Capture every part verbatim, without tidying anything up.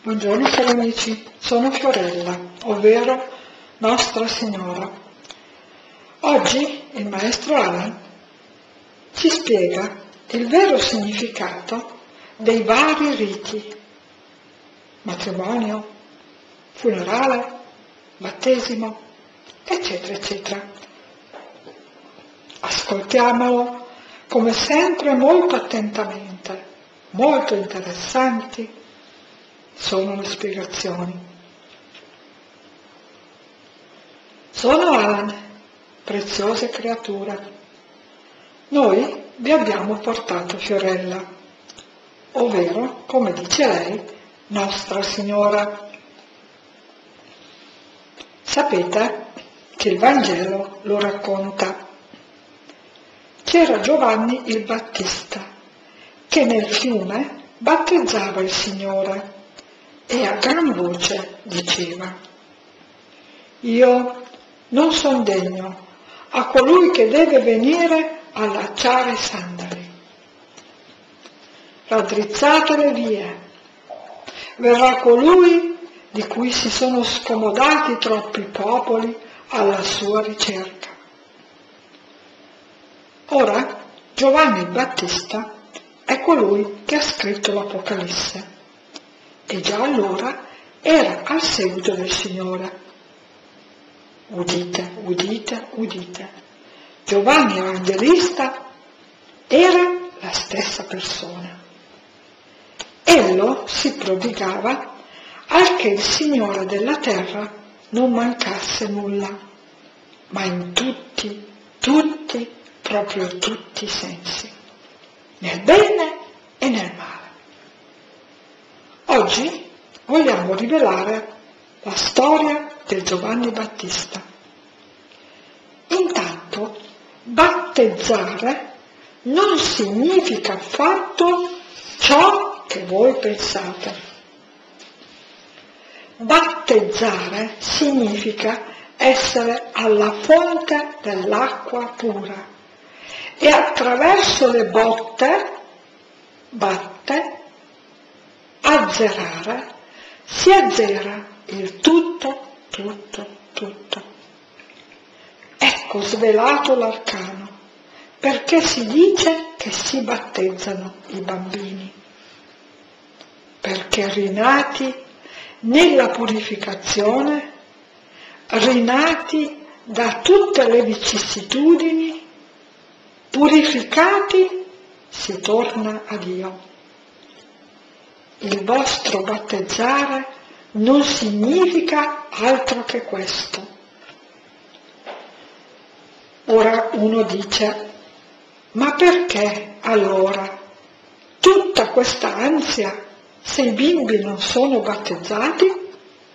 Buongiorno cari amici, sono Fiorella, ovvero Nostra Signora. Oggi il maestro Alan ci spiega il vero significato dei vari riti: matrimonio, funerale, battesimo, eccetera, eccetera. Ascoltiamolo come sempre molto attentamente, molto interessanti sono le spiegazioni. Sono Alan, preziose creature. Noi vi abbiamo portato Fiorella, ovvero, come dice lei, Nostra Signora. Sapete che il Vangelo lo racconta. C'era Giovanni il Battista, che nel fiume battezzava il Signore e a gran voce diceva: io non son degno a colui che deve venire a allacciare i sandali. Raddrizzate le vie, verrà colui di cui si sono scomodati troppi popoli alla sua ricerca. Ora Giovanni il Battista è colui che ha scritto l'Apocalisse e già allora era al seguito del Signore. Udite, udite, udite. Giovanni Evangelista era la stessa persona. Ello si prodigava al che il Signore della terra non mancasse nulla, ma in tutti, tutti, proprio tutti i sensi, nel bene e nel male. Oggi vogliamo rivelare la storia del Giovanni Battista. Intanto, battezzare non significa affatto ciò che voi pensate. Battezzare significa essere alla fonte dell'acqua pura e attraverso le botte, batte, azzerare, si azzera il tutto, tutto, tutto. Ecco svelato l'arcano, perché si dice che si battezzano i bambini, perché rinati nella purificazione, rinati da tutte le vicissitudini, purificati, si torna a Dio. Il vostro battezzare non significa altro che questo. Ora uno dice: ma perché allora tutta questa ansia se i bimbi non sono battezzati?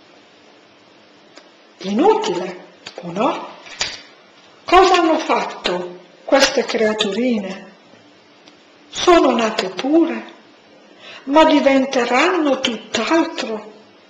Inutile, o no? Cosa hanno fatto queste creaturine? Sono nate pure, ma diventeranno tutt'altro.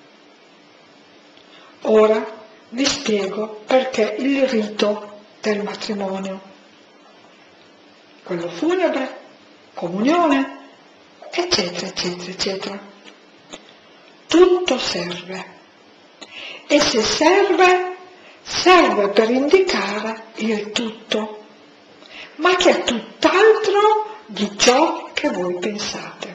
Ora vi spiego perché il rito del matrimonio, quello funebre, comunione, eccetera, eccetera, eccetera. Tutto serve. E se serve, serve per indicare il tutto, ma che è tutt'altro di ciò che voi pensate.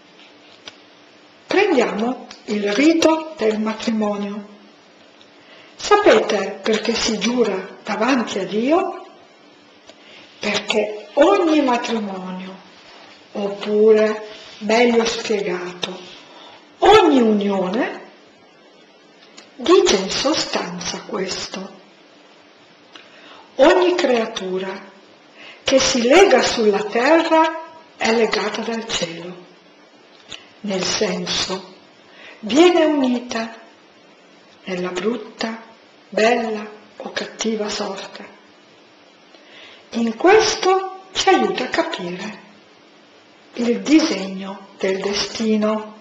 Prendiamo il rito del matrimonio. Sapete perché si giura davanti a Dio? Perché ogni matrimonio, oppure, meglio spiegato, ogni unione, dice in sostanza questo: ogni creatura che si lega sulla terra è legata dal cielo, nel senso, viene unita nella brutta, bella o cattiva sorte. In questo ci aiuta a capire il disegno del destino.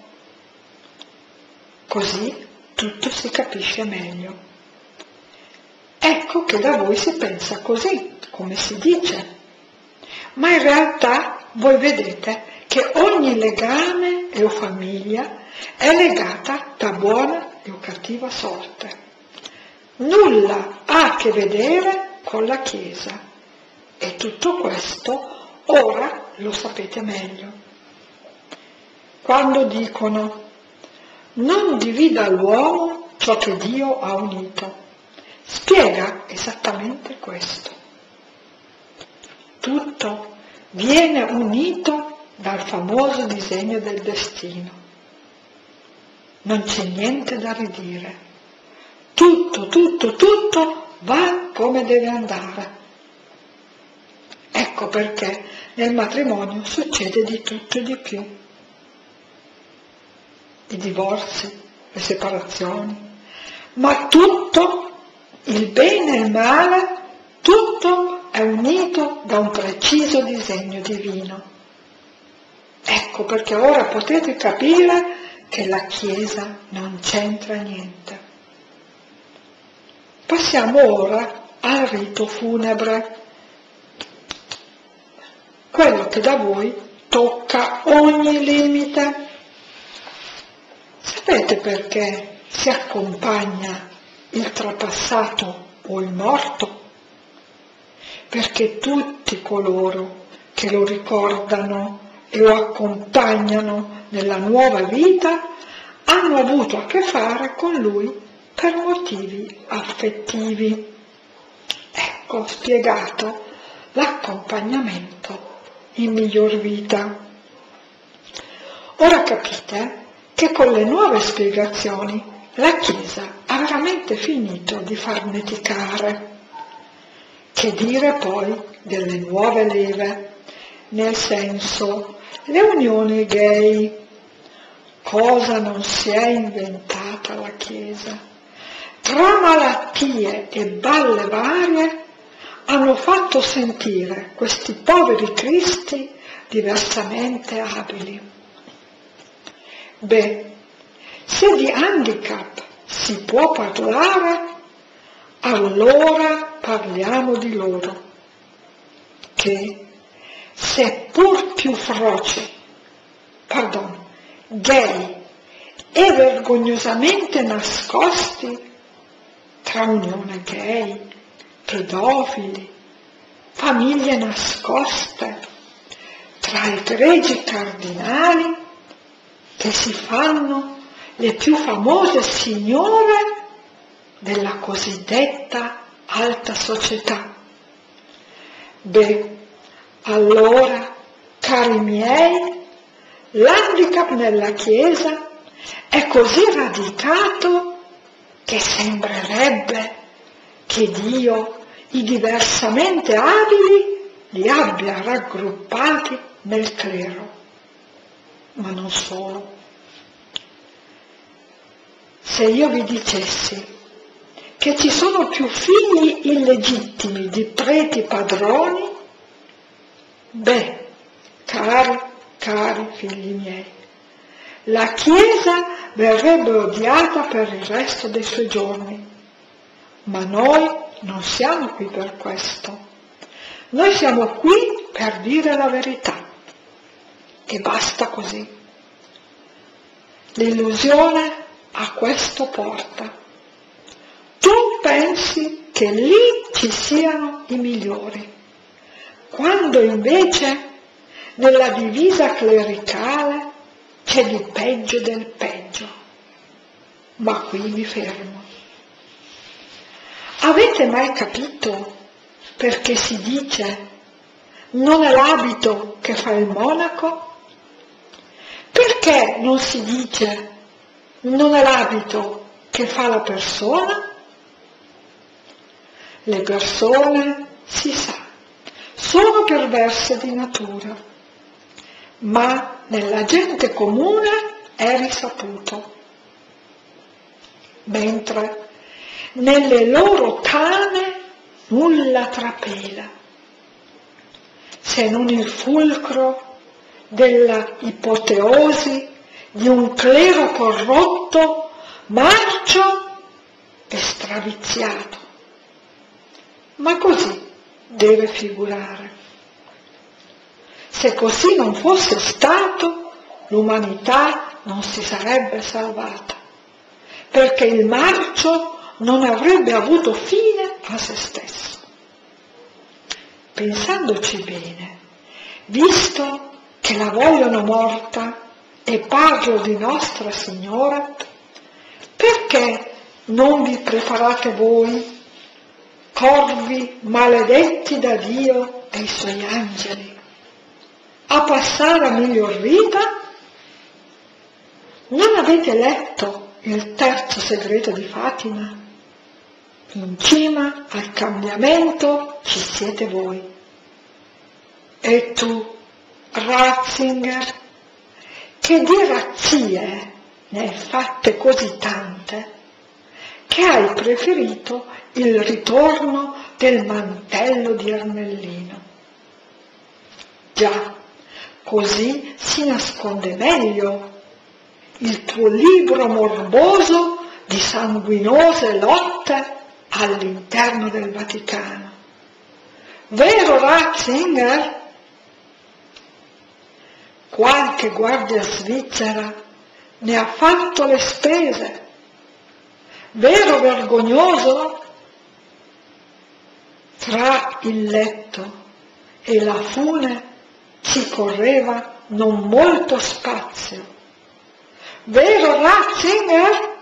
Così tutto si capisce meglio. Ecco che da voi si pensa così, come si dice, ma in realtà voi vedete che ogni legame e o famiglia è legata da buona e o cattiva sorte. Nulla ha a che vedere con la Chiesa. E tutto questo ora lo sapete meglio. Quando dicono non divida l'uomo ciò che Dio ha unito, spiega esattamente questo. Tutto viene unito dal famoso disegno del destino. Non c'è niente da ridire. Tutto, tutto, tutto va come deve andare. Ecco perché nel matrimonio succede di tutto e di più. I divorzi, le separazioni, ma tutto, il bene e il male, tutto è unito da un preciso disegno divino. Ecco perché ora potete capire che la Chiesa non c'entra niente. Passiamo ora al rito funebre, quello che da voi tocca ogni limite. Sapete perché si accompagna il trapassato o il morto? Perché tutti coloro che lo ricordano e lo accompagnano nella nuova vita hanno avuto a che fare con lui per motivi affettivi. Ecco spiegato l'accompagnamento in miglior vita. Ora capite che con le nuove spiegazioni la Chiesa ha veramente finito di farneticare. Che dire poi delle nuove leve, nel senso le unioni gay. Cosa non si è inventata la Chiesa? Tra malattie e balle varie hanno fatto sentire questi poveri cristi diversamente abili. Beh, se di handicap si può parlare, allora parliamo di loro, che seppur più froci, pardon, gay e vergognosamente nascosti tra unione gay, pedofili, famiglie nascoste, tra i pregi cardinali che si fanno le più famose signore della cosiddetta alta società. Beh, allora, cari miei, l'handicap nella Chiesa è così radicato che sembrerebbe che Dio i diversamente abili li abbia raggruppati nel clero. Ma non solo. Se io vi dicessi che ci sono più figli illegittimi di preti padroni, beh, cari, cari figli miei, la Chiesa verrebbe odiata per il resto dei suoi giorni, ma noi non siamo qui per questo. Noi siamo qui per dire la verità e basta così. L'illusione a questo porta. Tu pensi che lì ci siano i migliori, quando invece nella divisa clericale c'è di peggio del peggio. Ma qui mi fermo. Avete mai capito perché si dice non è l'abito che fa il monaco? Perché non si dice non è l'abito che fa la persona? Le persone, si sa, sono perverse di natura, ma nella gente comune è risaputo, mentre nelle loro tane nulla trapela, se non il fulcro della ipoteosi di un clero corrotto, marcio e straviziato. Ma così deve figurare. Se così non fosse stato, l'umanità non si sarebbe salvata, perché il marcio non avrebbe avuto fine a se stesso. Pensandoci bene, visto che la vogliono morta, e parlo di Nostra Signora, perché non vi preparate voi, corvi maledetti da Dio e i Suoi angeli, a passare a miglior vita? Non avete letto il terzo segreto di Fatima? In cima al cambiamento ci siete voi. E tu, Ratzinger, che di razzie ne hai fatte così tante, che hai preferito il ritorno del mantello di Ermellino. Già, così si nasconde meglio il tuo libro morboso di sanguinose lotte all'interno del Vaticano. Vero, Ratzinger? Qualche guardia svizzera ne ha fatto le spese. Vero vergognoso? Tra il letto e la fune ci correva non molto spazio. Vero, Ratzinger?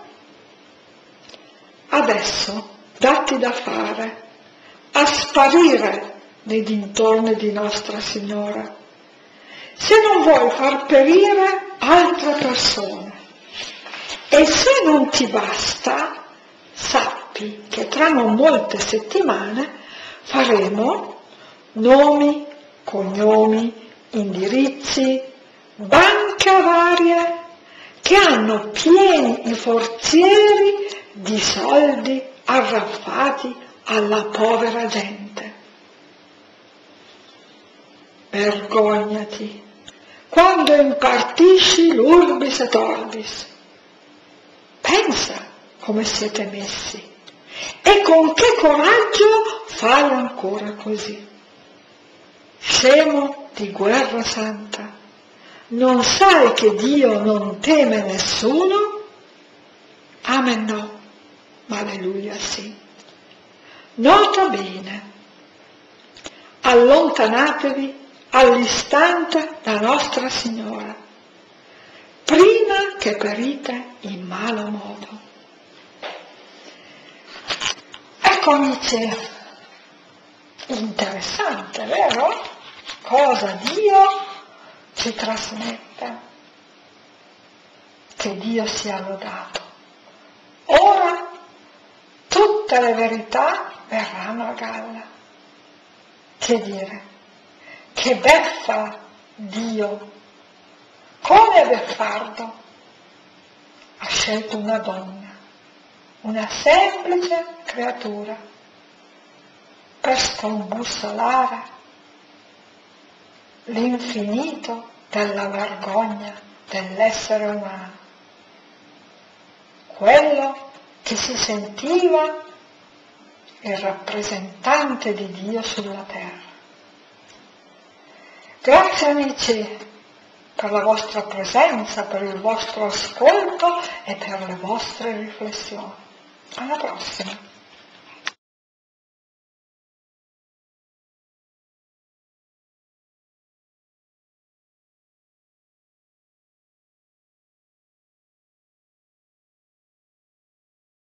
Adesso datti da fare a sparire nei dintorni di Nostra Signora, se non vuoi far perire altre persone. E se non ti basta, sappi che tra non molte settimane faremo nomi, cognomi, indirizzi, banche varie che hanno pieni i forzieri di soldi arraffati alla povera gente. Vergognati quando impartisci l'urbis et orbis. Pensa come siete messi e con che coraggio fai ancora così. Scemo di guerra santa, non sai che Dio non teme nessuno? Amen no, ma alleluia sì. Nota bene, allontanatevi all'istante da Nostra Signora, prima che perite in malo modo. Ecco amici, interessante, vero? Cosa Dio ci trasmette. Che Dio sia lodato. Ora tutte le verità verranno a galla. Che dire? Che beffa Dio, come beffardo, ha scelto una donna, una semplice creatura, per scombussolare l'infinito della vergogna dell'essere umano, quello che si sentiva il rappresentante di Dio sulla terra. Grazie amici per la vostra presenza, per il vostro ascolto e per le vostre riflessioni. Alla prossima!